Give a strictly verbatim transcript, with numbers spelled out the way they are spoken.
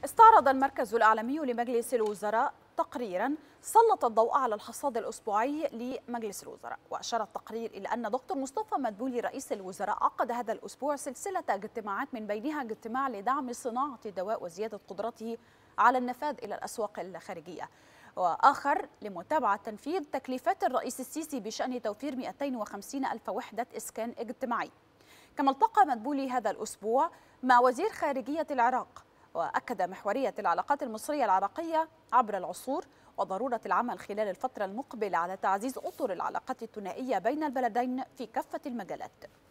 استعرض المركز الإعلامي لمجلس الوزراء تقريرا سلط الضوء على الحصاد الأسبوعي لمجلس الوزراء، وأشار التقرير إلى أن دكتور مصطفى مدبولي رئيس الوزراء عقد هذا الأسبوع سلسلة اجتماعات، من بينها اجتماع لدعم صناعة الدواء وزيادة قدرته على النفاذ إلى الأسواق الخارجية، وآخر لمتابعة تنفيذ تكليفات الرئيس السيسي بشأن توفير مئتين وخمسين ألف وحدة إسكان اجتماعي. كما التقى مدبولي هذا الأسبوع مع وزير خارجية العراق، وأكد محورية العلاقات المصرية العراقية عبر العصور وضرورة العمل خلال الفترة المقبلة على تعزيز أطر العلاقات الثنائية بين البلدين في كافة المجالات.